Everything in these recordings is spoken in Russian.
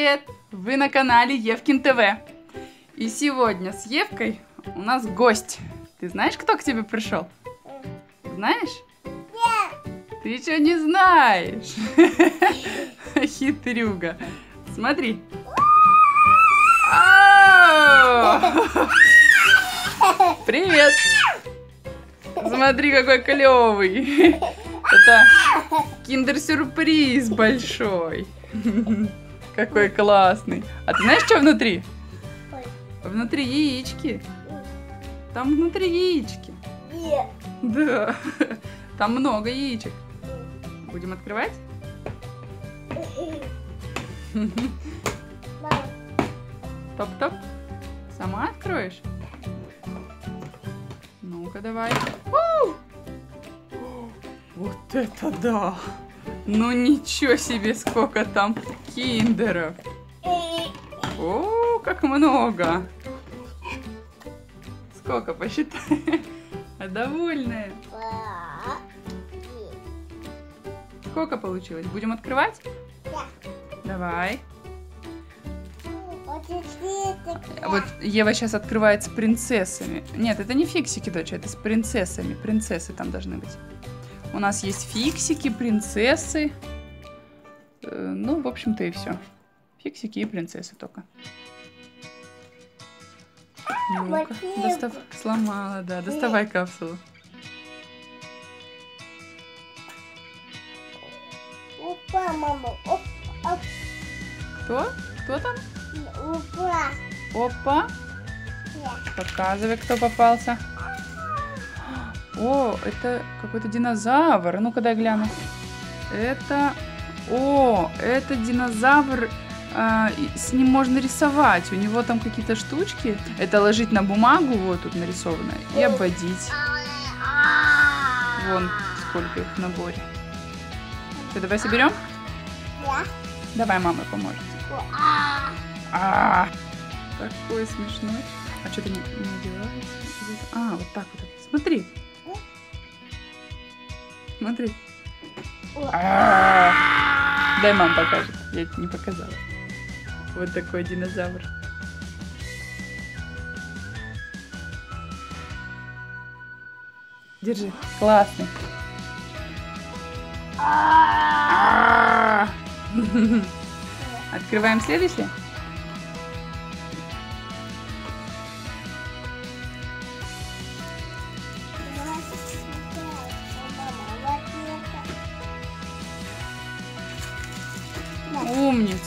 Привет! Вы на канале Евкин ТВ. И сегодня с Евкой у нас гость. Ты знаешь, кто к тебе пришел? Знаешь? Нет. Ты еще не знаешь. Хитрюга. Смотри. Привет! Смотри, какой клевый. Это киндер-сюрприз большой. Какой классный. А ты знаешь, что внутри? Внутри яички. Там внутри яички. Нет. Да. Там много яичек. Будем открывать? Топ-топ. Сама откроешь? Ну-ка, давай. Вот это да! Ну ничего себе, сколько там киндеров! О, как много! Сколько, посчитай? Довольная. Сколько получилось? Будем открывать? Да. Давай. Вот Ева сейчас открывает с принцессами. Нет, это не фиксики, доча, это с принцессами. Принцессы там должны быть. У нас есть фиксики, принцессы. Ну, в общем-то и все. Фиксики и принцессы только. Ну-ка, сломала, да. Доставай капсулу. Опа, мама. Опа. Кто? Кто там? Опа. Опа. Показывай, кто попался. О, это какой-то динозавр. Ну-ка, дай гляну. Это... О, это динозавр. С ним можно рисовать. У него там какие-то штучки. Это ложить на бумагу, вот тут нарисовано, и обводить. Вон сколько их в наборе. Что, давай соберем? Да. Давай, мама поможет. Такой смешной. А что ты не делаешь? Вот так вот. Смотри. Смотри. Дай мам покажет. Я это не показала. Вот такой динозавр. Держи. Классный. Открываем следующий. Умница.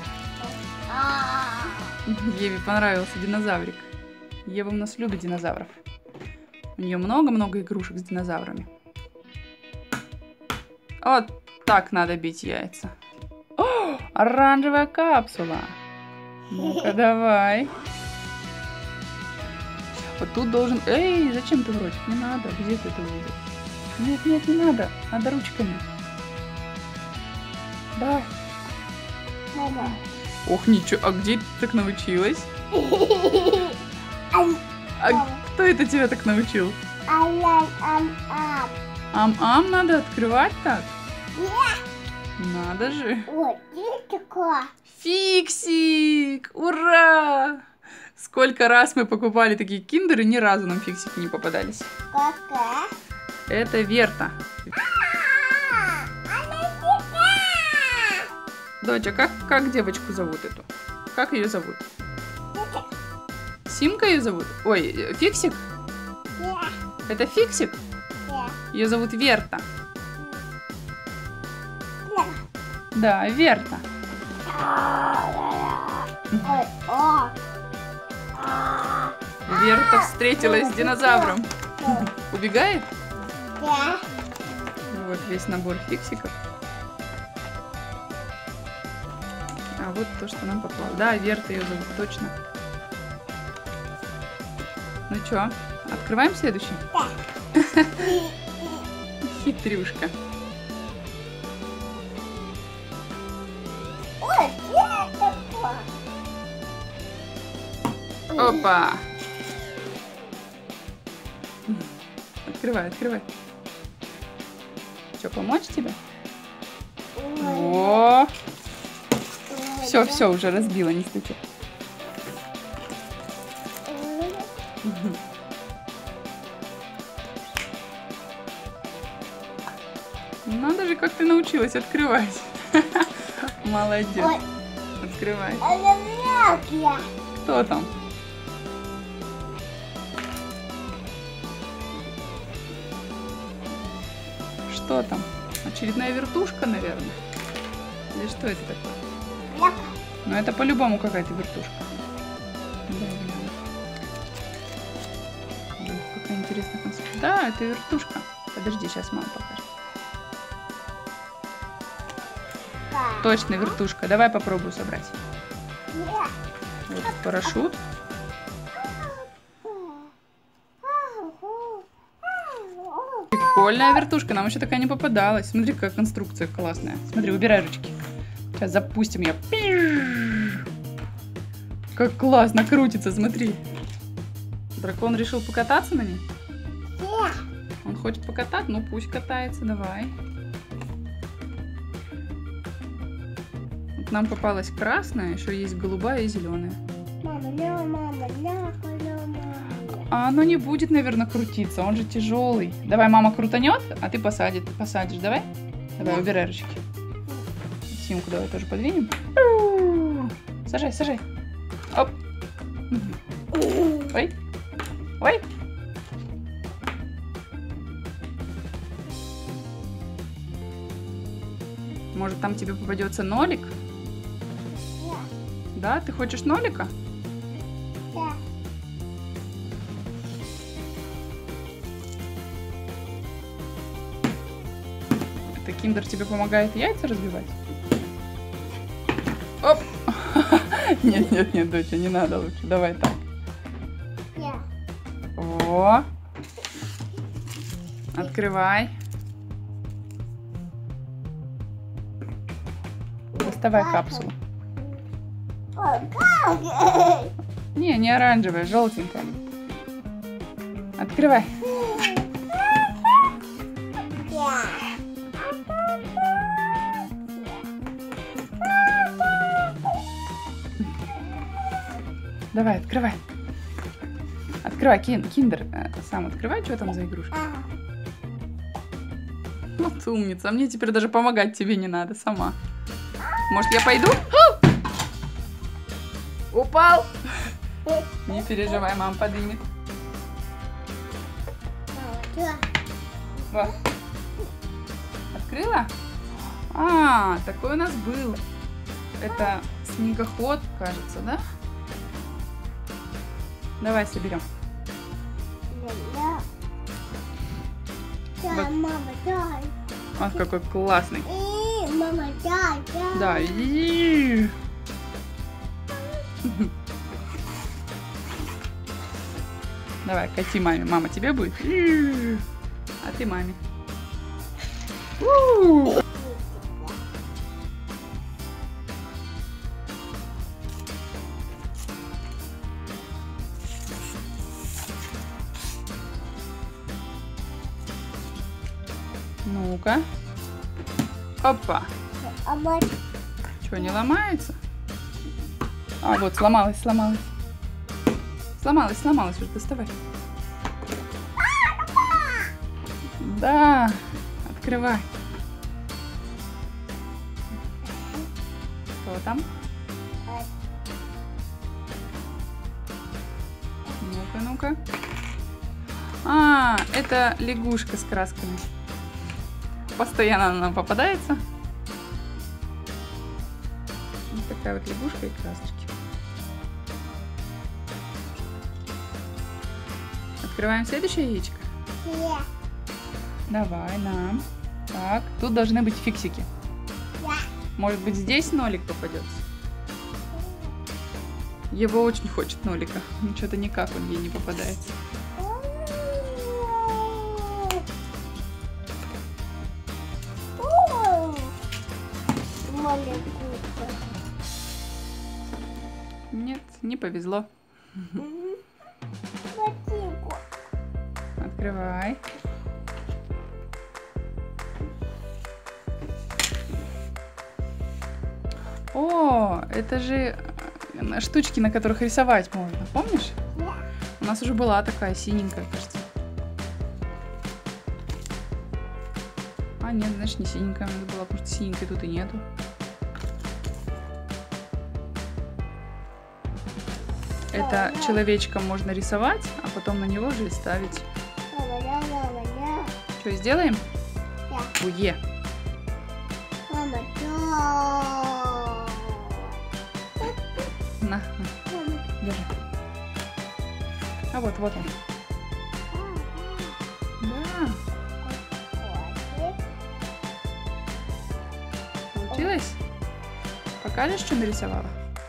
Еве понравился динозаврик. Ева у нас любит динозавров. У нее много-много игрушек с динозаврами. Вот так надо бить яйца. О, оранжевая капсула. Ну-ка, давай. Вот тут должен... Эй, зачем ты вроде? Не надо. Где ты это увидел? Нет, нет, не надо. Надо ручками. Давай. Мама. Ох, ничего. А где ты так научилась? А кто это тебя так научил? Ам-ам надо открывать так? Надо же. Вот, такое. Фиксик! Ура! Сколько раз мы покупали такие киндеры, ни разу нам фиксики не попадались. Какая? Это Верта. Доча, как девочку зовут эту? Как ее зовут? Симка ее зовут? Ой, Фиксик? Это Фиксик? Ее зовут Верта. Да, Верта. Верта встретилась с динозавром. Убегает? Да. Вот весь набор фиксиков. А вот то, что нам попало. Да, Верта ее зовут, точно. Ну что, открываем следующий? Да. Хитрюшка. Ой, это такое. Опа! Открывай, открывай. Что, помочь тебе? О! Все, все, уже разбила, не стучи. Надо же, как ты научилась открывать. Молодец. Ой. Открывай. Это мелкие. Кто там? Что там? Очередная вертушка, наверное? Или что это такое? Мелкие. Ну, это по-любому какая-то вертушка. Да, глянь. Какая интересная конструкция. Да, это вертушка. Подожди, сейчас мама покажет. Точно вертушка. Давай попробую собрать. Вот парашют. Прикольная вертушка. Нам еще такая не попадалась. Смотри, какая конструкция классная. Смотри, убирай ручки. Сейчас запустим ее. Как классно крутится, смотри. Дракон решил покататься на ней? Он хочет покатать? Ну пусть катается, давай. Вот нам попалась красная, еще есть голубая и зеленая. Мама, мама, мама. А оно не будет, наверное, крутиться, он же тяжелый. Давай мама крутанет, а ты посадишь, давай? Давай, убирай ручки. Симку давай тоже подвинем. Сажай, сажай. Оп. Ой. Ой. Может, там тебе попадется нолик? Да, ты хочешь нолика? Да. Это киндер тебе помогает яйца разбивать? Оп! Нет, нет, нет, доча, не надо лучше. Давай так. О! Открывай. Доставай капсулу. Не оранжевая, желтенькая. Открывай. Давай, открывай. Открывай, киндер. Сам открывай, что там за игрушка. Вот умница. Мне теперь даже помогать тебе не надо, сама. Может, я пойду? Упал. Не переживай, мама поднимет. Во. Открыла? А, такой у нас был. Это снегоход, кажется, да? Давай соберем. Да, мама, дай. Он какой классный. Мама, дай, дай. Да. Давай, кати маме. Мама тебе будет. А ты маме. Ну-ка. Опа. А вот Что, не ломается? А, вот, сломалась. Сломалась уже, доставай. Да, открывай. Что там? Ну-ка. А, это лягушка с красками. Постоянно она нам попадается. Вот такая вот лягушка и красочки. Открываем следующее яичко. Давай, нам. Так, тут должны быть фиксики. Может быть, здесь нолик попадется? Ева очень хочет нолика. Но что-то никак он ей не попадается. Нет, не повезло. Открывай. О, это же штучки, на которых рисовать можно. Помнишь? У нас уже была такая синенькая, кажется. А, нет, значит, не синенькая у нас была, потому что синенькой тут и нету. Это человечком можно рисовать, а потом на него же и ставить. Что, сделаем? Да. Уе. Мама, да. На, держи. А вот он. Да. Получилось? Покажешь, что нарисовала?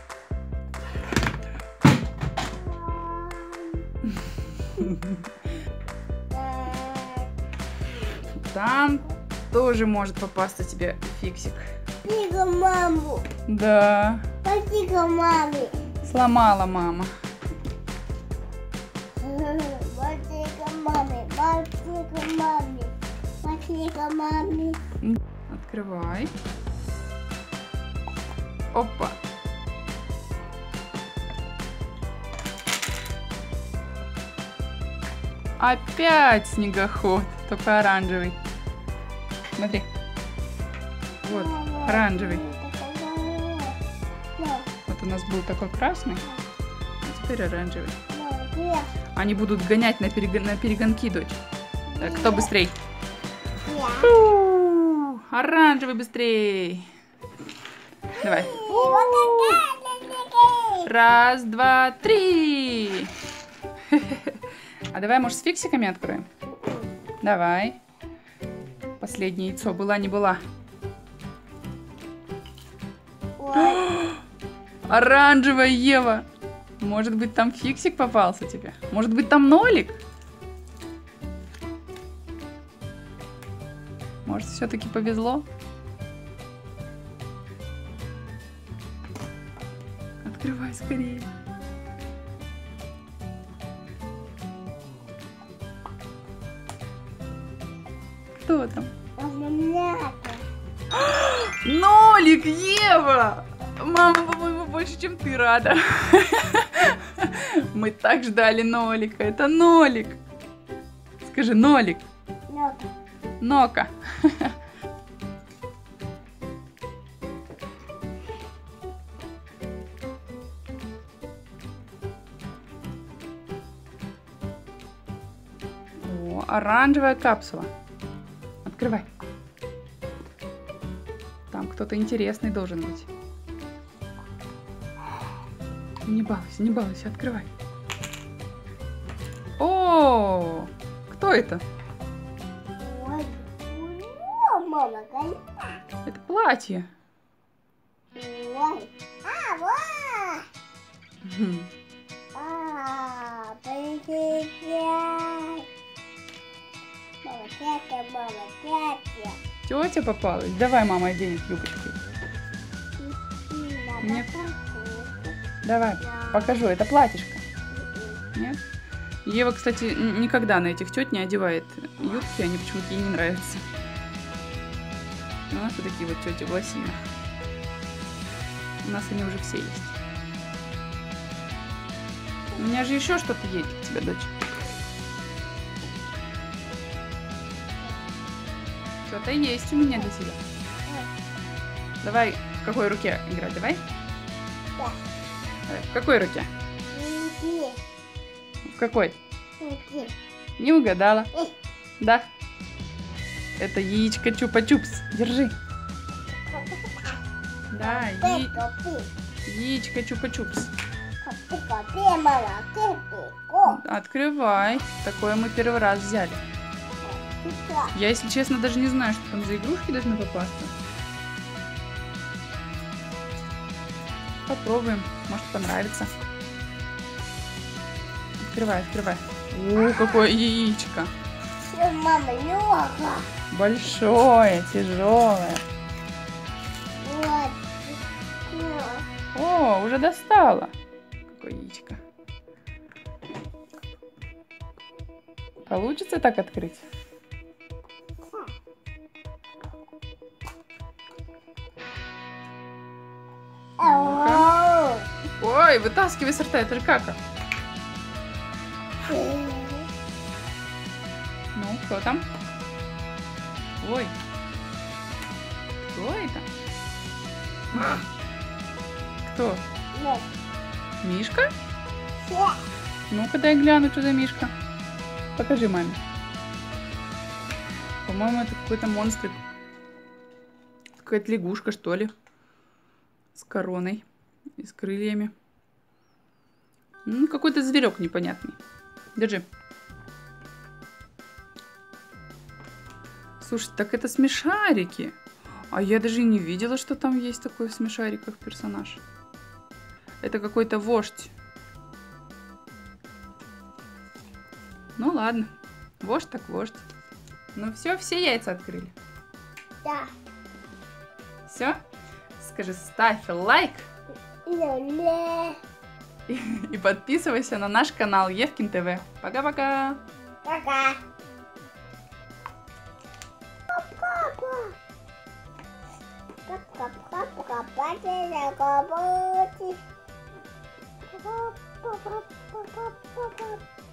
Там тоже может попасться тебе фиксик. Пига маму. Да. Пига маме. Сломала мама. Пига маме. Пига маме. Пига маме. Открывай. Опа. Опять снегоход, только оранжевый. Смотри. Вот, оранжевый. Вот у нас был такой красный, а теперь оранжевый. Они будут гонять на перегонки, дочь. Так, кто быстрей? Фу, оранжевый быстрей. Давай. Раз, два, три. А давай, может, с фиксиками откроем? Давай. Последнее яйцо. Была, не была. Оранжевая Ева. Может быть, там фиксик попался тебе? Может быть, там нолик? Может, все-таки повезло? Открывай скорее. Кто там? Нолик, Ева! Мама, по-моему, больше, чем ты рада. Мы так ждали нолика. Это нолик. Скажи, нолик. Нока. О, оранжевая капсула. Открывай. Там кто-то интересный должен быть. Не балуйся, не балуйся, открывай. О, кто это? Это платье. Тетя попалась. Давай, мама, оденет юбочки. Нет. Давай, покажу. Это платьишко. Нет? Ева, кстати, никогда на этих тет не одевает юбки. Они почему-то ей не нравятся. У нас вот такие вот тети в лосинах. У нас они уже все есть. У меня же еще что-то есть для тебя, дочь. Что-то есть у меня для тебя. Давай, в какой руке играть? Давай? Да. Давай. В какой руке? В какой? Не угадала. Да. Это яичко чупа-чупс. Держи. Да, яичко чупа-чупс. Открывай. Такое мы первый раз взяли. Я, если честно, даже не знаю, что там за игрушки должны попасться. Попробуем. Может, понравится. Открывай, открывай. О, какое яичко. Мама, лёга. Большое, тяжелое. Вот. О, уже достала. Какое яичко. Получится так открыть? Давай, вытаскивай с рта, это же кака. Ну, кто там? Ой. Кто это? Кто? Нет. Мишка? Нет. Ну-ка, дай гляну, что за Мишка. Покажи маме. По-моему, это какой-то монстрик. Какая-то лягушка, что ли. С короной и с крыльями. Ну, какой-то зверек непонятный. Держи. Слушай, так это смешарики. А я даже и не видела, что там есть такой в смешариках персонаж. Это какой-то вождь. Ну ладно. Вождь так вождь. Ну все яйца открыли. Да. Все? Скажи, ставь лайк Ле. и подписывайся на наш канал Евкин ТВ. Пока-пока. Пока. Папа. Папа. Папа. Папа.